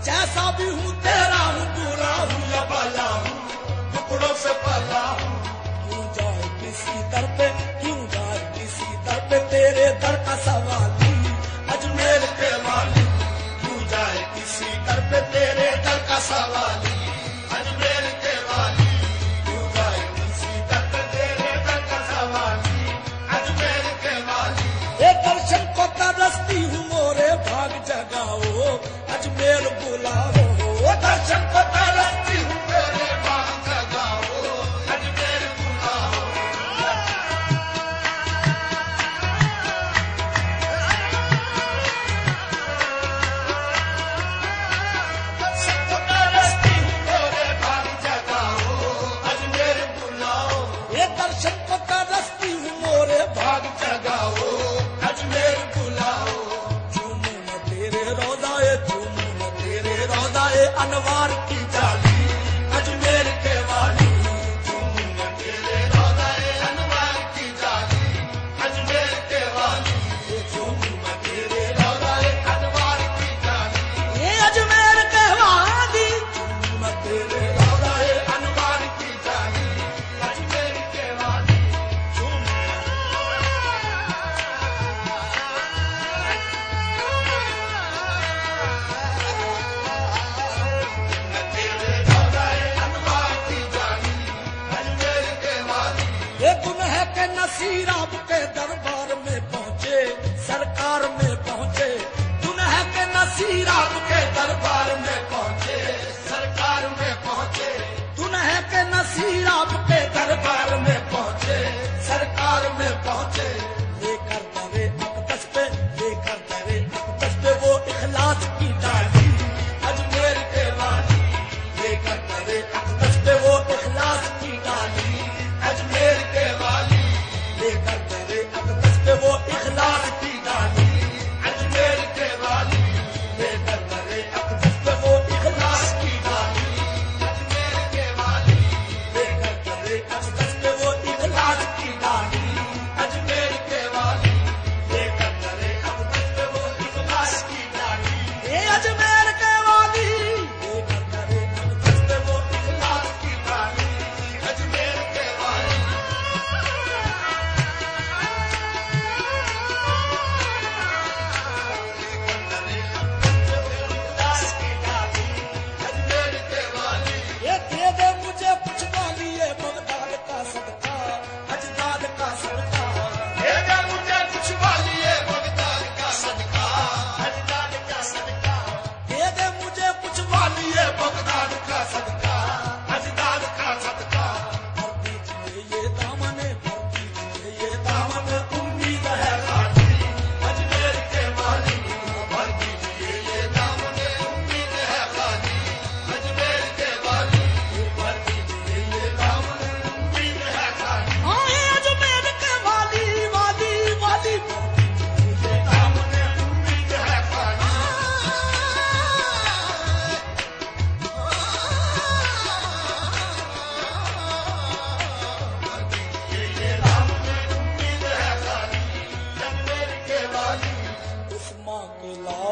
जैसा भी हूँ तेरा हूँ, बुरा हूँ या भला हूँ, टुकड़ों से पला हूँ। क्यों जाए किसी दर पे, क्यों जाए किसी दर पे, तेरे दर का सवाली अजमेर के वाली। क्यों जाए किसी दर पे, तेरे दर का सवाली अजमेर के वाली। क्यों जाए किसी दर पे, तेरे दर का सवाली अजमेर के वाली। ये दर्शन को तरसती हूँ मोरे, भाग जगाओ अजमेर बुलाओ। दर्शन को तरसती हूँ मेरे, भाग जगाओ अजमेर बुलाओ। दर्शन को तरसती हूँ मेरे, भाग जगाओ अजमेर बुलाओ। ये दर्शन को तरसती हूँ मोरे, भाग जगाओ अजमेर बुलाओ। झूमू न तेरे रोज़ाए, झूमू न तेरे रोज़ाए अनवार की जाली अजमेर के वाली। झूमू न तेरे रोज़ाए अनवार की जाली अजमेर के वाली। झूमू न तेरे रोज़ाए अनवार की जाली ये अजमेर के वाली। झूमू न तेरे रोज़ाए अनवार की जाली अजमेर के वाली। ये गुनह के नसीर आपके दरबार में पहुंचे, सरकार में पहुंचे। गुनह के नसीर आपके दरबार में पहुंचे, सरकार में पहुंचे। गुनह के नसीर आपके दरबार में पहुंचे, सरकार में पहुंचे। लेकर दरे अक़दस पे, लेकर दरे अक़दस पे वो इखलास की डाली अजमेर के वाली। लेकर दरे अक़दस पे वो इखलास की डाली अजमेर के वाली। लेकर दरे अक़दस पे वो इखलास की डाली अजमेर के वाली। लेकर दरे अक़दस पे वो इखलास की डाली अजमेर के वाली। लेकर दरे अक़दस पे वो इखलास की डाली अजमेर के वाली। लेकर दरे अक़दस पे वो इखलास की डाली ये अजमेर के वाली। लेकर दरे अक़दस पे वो इखलास की डाली अजमेर के वाली। ये दे दे मुझे कुछ वाली, ये बगदाद का सदका अजदाद का सदका। दे दे मुझे कुछ वाली, ये बगदाद का सदका अजदाद का सदका। दे दे मुझे कुछ वाली, ये बगदाद का सदका अजदाद का सदका। भर दीजिए ये दामन, भर दीजिए ये दामन, उम्मीद है खाली अजमेर के वाली। भर दीजिए ये दामन, उम्मीद है खाली अजमेर के वाली। भर दीजिए ये दामन, उम्मीद है खाली अजमेर के वाली वाली वाली। भर दीजिए ये दामन, उम्मीद है खाली। भर दीजिए ये दामन, उम्मीद है खाली अजमेर के वाली। उस माँ के लाल